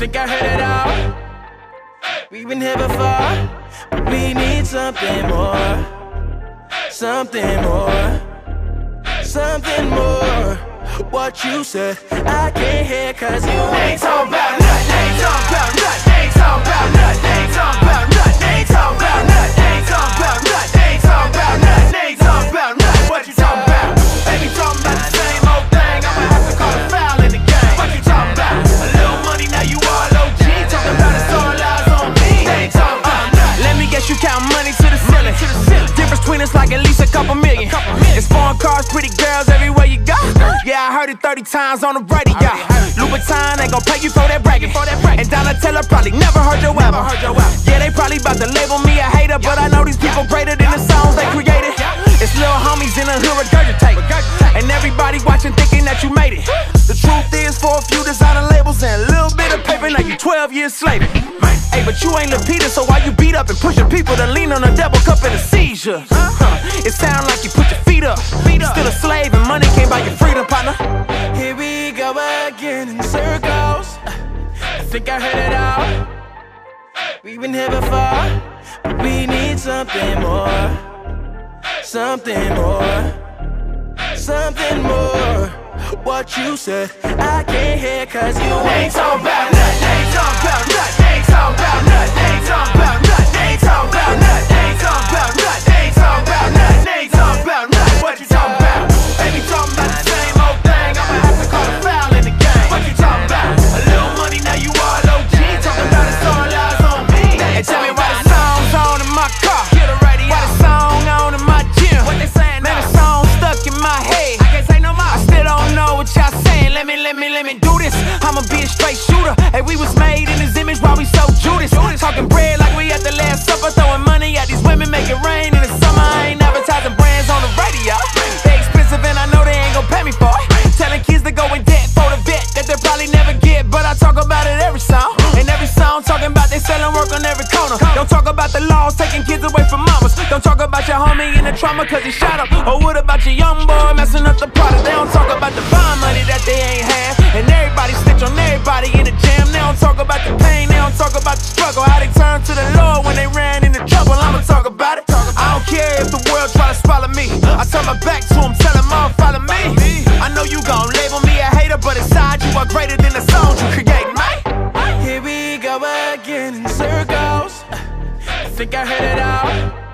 think I heard it all. We've been here before, but we need something more. Something more. Something more. What you said, I can't hear, cause you ain't talking about nothing. Ain't talking about nothing. Ain't talking about nothing. Ain't talking about nothing. Ain't talking about nothing. Ain't talking about nothing. Ain't talking about nothing. Ain't talking about nothing. What you talking about? Baby talking about the same old thing. I'ma have to call a foul in the game. What you talking about? A little money, now you all OG. Talking about it's all eyes on me. Ain't talking about nothing. Let me guess, you count money to the ceiling. Difference between us like at least a couple million. It's foreign cars, pretty girls everywhere you go. Yeah, I heard it 30 times on the radio. Louboutin ain't gon' pay you for that bragging. And Donatella probably never heard your album. Yeah, they probably about to label me a hater, but I know these people greater than the songs they created. It's little homies in the hood regurgitate, and everybody watching thinking that you made it. The truth is, for a few designer labels and a little bit of paper, now you 12 years slaving. Hey, but you ain't Lil Peter, so why you beat up and pushing people to lean on a double cup in a seizure? It sound like you put your feet up. Still a slave and money can't buy your freedom, partner. Here we go again in circles. I think I heard it all. We've been here before, but we need something more. Something more. Something more. What you said, I can't hear, cause you ain't talking about nothing. Ain't talking about nothing. Ain't talking about nothing. Ain't talking about nothing. Ain't talking about nothing. Ain't talking about nothing. Ain't talking about nothing. Ain't talking about nothing. What you talking about? Baby talking about the same old thing. I'ma have to call a foul in the game. What you talking about? A little money, now you all OG. Talking about it's all eyes on me. And tell me why the song's on in my car. Why the song on in my gym? What they saying? Man, the song stuck in my head. I can't say no more. I still don't know what y'all saying. Let me do this. I'ma be a straight shooter. Hey, we was made in his image while we so Judas. Talking bread like we at the Last Supper. Throwing money at these women, make it rain in the summer. I ain't advertising brands on the radio. They expensive and I know they ain't gon' pay me for it. Telling kids to go in debt for the vet that they probably never get. But I talk about it every song. And every song talking about they selling work on every corner. Don't talk about the laws taking kids away from mamas. Don't talk about your homie in the trauma cause he shot up. Or what about your young boy messing up the product? They don't talk about the bond money that they ain't had. And everybody snitch on everybody in the jam. They don't talk about the pain, they don't talk about the struggle. How they turned to the Lord when they ran into trouble. I'ma talk about it. I don't care if the world try to swallow me. I turn my back to them, tell them all follow me. I know you gon' label me a hater, but inside you are greater than the songs you create, mate. Here we go again in circles. I think I heard it all.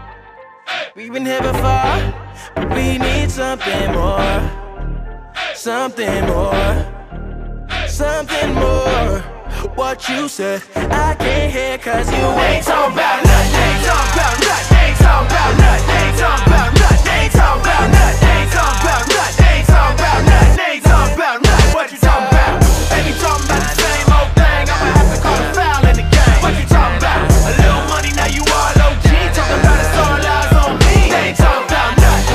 We've been here before, but we need something more. Something more. Something more. What you said, I can't hear, cause you ain't talking about nothing. Ain't talking about nothing. Ain't talking about nothing. Ain't talking about nothing. Ain't talking about nothing. Ain't talking about nothing. Ain't talking about nothing. Ain't talking about nothing. What you talking about? Baby talking about the same old thing. I'ma have to call a foul in the game. What you talking about? A little money, now you all OG. Talking about it's all eyes on me. Ain't talking about nothing.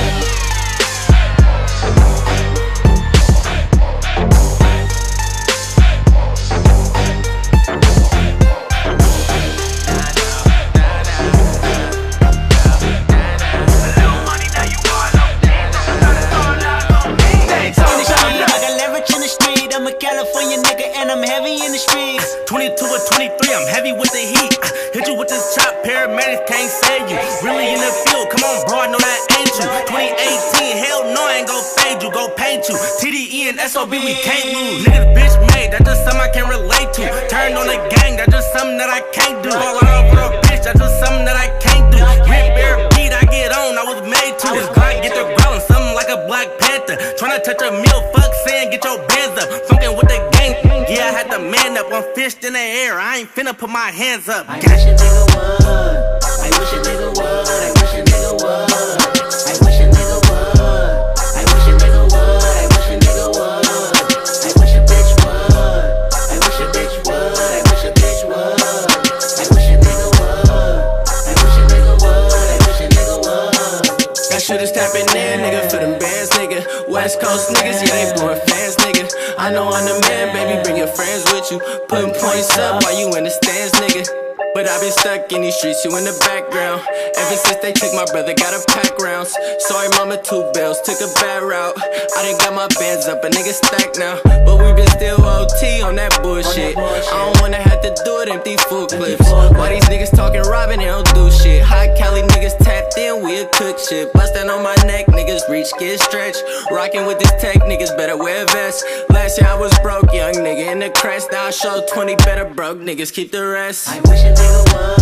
California nigga and I'm heavy in the streets. 22 or 23, I'm heavy with the heat. Hit you with this chop, paramedics can't save you. Really in the field, come on bro, I know that ain't you. 2018, hell no, I ain't gon' fade you, go paint you. TDE and SOB, we can't lose. Niggas bitch made, that's just something I can relate to. Turn on the gang, that's just something that I can't do. Fall out for a bitch, that's just something that I can't do. Rip bear beat, I get on, I was made to. This Glock get the growling, something like a Black Panther. Tryna touch a meal, fuck saying, get your bands up. Funkin' with the gang, yeah, I had to man up. One fist in the air, I ain't finna put my hands up. I wish a nigga would. I wish a nigga would. I wish a nigga would. I wish a nigga would. I wish a nigga would. I wish a nigga would. I wish a bitch would. I wish a bitch would. I wish a bitch would. I wish a nigga would. I wish a nigga would. I wish a nigga would. Got shooters tapping in, nigga, for them bands, nigga. West Coast niggas, yeah, they blowing fans, nigga. I know I'm the man, baby, bring your friends with you. Putting points up while you in the stands, nigga. But I've been stuck in these streets, you in the background. Ever since they took my brother, got a pack rounds. Sorry mama, 2 bills, took a bad route. I done got my bands up, a nigga stacked now. But we been still OT on that bullshit. I don't wanna have to do it, empty full clips. Why these niggas talking robbing, they don't do shit. High Cali niggas tapped in, we'll cook shit. Bustin' on my neck, niggas reach, get stretched. Rockin' with this tech, niggas better wear vests. Last year I was broke, young nigga in the crash. Now I show 20 better broke niggas, keep the rest. I wish a nigga would.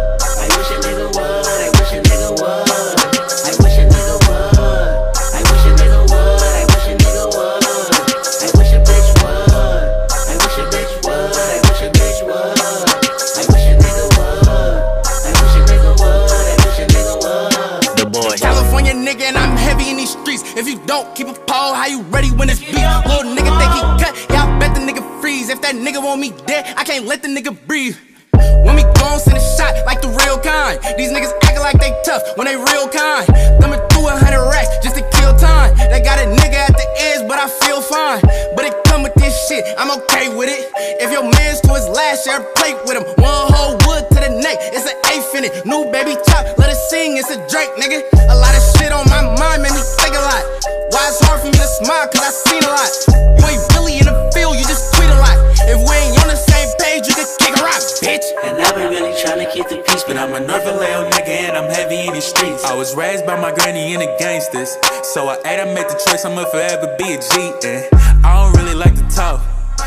I wish a nigga would. I wish a nigga would. I wish a nigga would. I wish a nigga would. I wish a nigga would. I wish a bitch would. I wish a bitch would. I wish a bitch would. I wish a nigga would. I wish a nigga would. I wish a nigga would. The boy. California nigga and I'm heavy in these streets. If you don't keep a pole, how you ready when it's beat? Little nigga think he cut, yeah I bet the nigga freeze. If that nigga want me dead, I can't let the nigga breathe. When we gon' send a shot like the real kind. These niggas acting like they tough when they real kind. Thumbing through 100 racks just to kill time. They got a nigga at the edge, but I feel fine. But it come with this shit, I'm okay with it. If your man's to his last year, plate with him. One whole wood to the neck, it's an eighth in it. New baby chop, let it sing, it's a Drake, nigga. A lot of shit on my mind made me think a lot. Why it's hard for me to smile, cause I seen a lot. You ain't really in the field, you just tweet a lot. If we ain't on the same page, you can kick a rock, bitch. And I've been really trying to keep the peace, But I'm a Northern Leo nigga and I'm heavy in these streets. I was raised by my granny and the gangsters, so I made the choice I'ma forever be a G. And I don't really like to talk.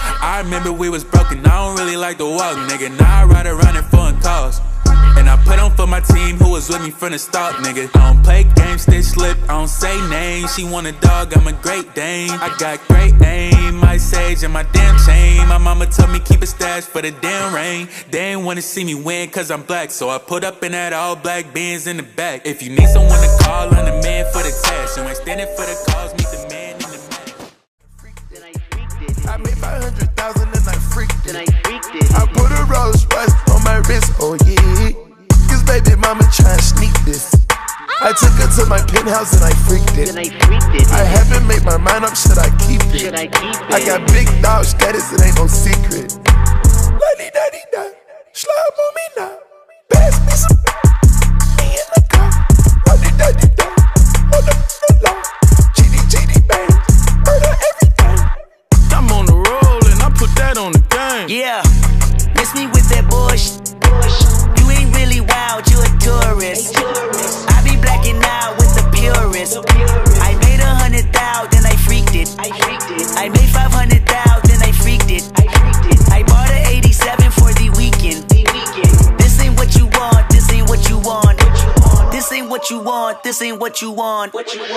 I remember we was broken, I don't really like to walk, nigga. Now I ride around in foreign cars. And I put on for my team who was with me from the start, nigga. I don't play games, stay slip, I don't say names. She want a dog, I'm a Great Dane. I got great aim, my sage and my damn chain. My mama told me keep a stash for the damn rain. They ain't wanna see me win cause I'm black, so I put up in that all black Benz in the back. If you need someone to call, I'm the man for the task. You ain't standing for the cause, meet the man in the back. then I freaked it. I made 500,000 and I freaked Then I it. freaked it. I put a Rolls Royce on my wrist, oh yeah. Cause baby mama tryna sneak this. I took her to my penthouse and I freaked it. Then I freaked it. I haven't made my mind up, should I keep it? Should I keep it? I got big dog status, it ain't no secret. La-di-da-di-da, slime on me now. Pass me some, me in the car. La-di-da-di-da, on the floor. GD bang, murder everything. I'm on the roll and I put that on the game. Yeah, miss me with that bullshit. You ain't really wild, you a tourist. I be blacking out with the purist. I made 100,000, then I freaked it. I made 500,000, then I freaked it. I bought an 87 for the weekend. This ain't what you want, this ain't what you want. This ain't what you want, this ain't what you want.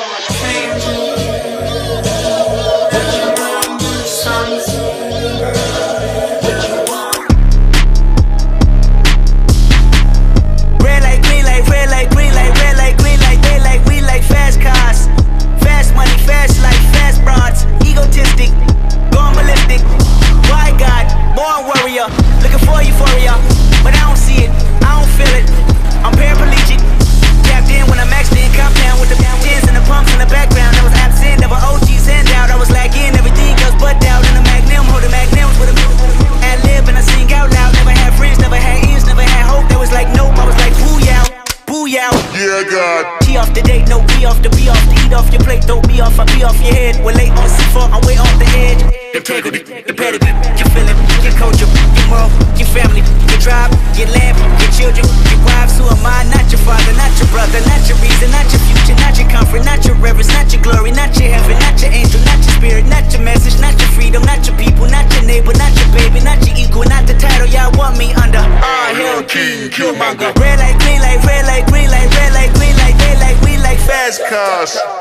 Red light, green light, red light, green light, red light, green light, they like, we like fast cars. Fast money, fast life, fast broads. Egotistic, going ballistic. Why God, born warrior, looking for euphoria, but I don't see it, I don't feel it. I'm paraplegic, tapped in when I maxed in, compound with the tens and the pumps in the background. I was absent, never OGs and out. I was lacking everything else but doubt. In the magnum, holding magnums with a ad lib and I sing out loud. Never had friends, never had ears, never had hope. That was like nope, I was like booyah, booyah. Yeah, God. T off the date, no B off the B off the eat off your plate, don't be off, I be off your head. We're late on C4, I'm way off the edge. Integrity, the pedigree, your feeling, your culture, your moral, your family, your tribe, your land, your children, your wives. Who am I? Not your father, not your brother, not your reason, not your future, not your comfort, not your reverence, not your glory, not your heaven, not your angel, not your spirit, not your message, not your freedom, not your people, not your neighbor, not your baby, not your equal, not the title y'all want me under. Hell King, Killmonger. Red light, green light, red light, green light, red light, green light, they like, we like fast Cars.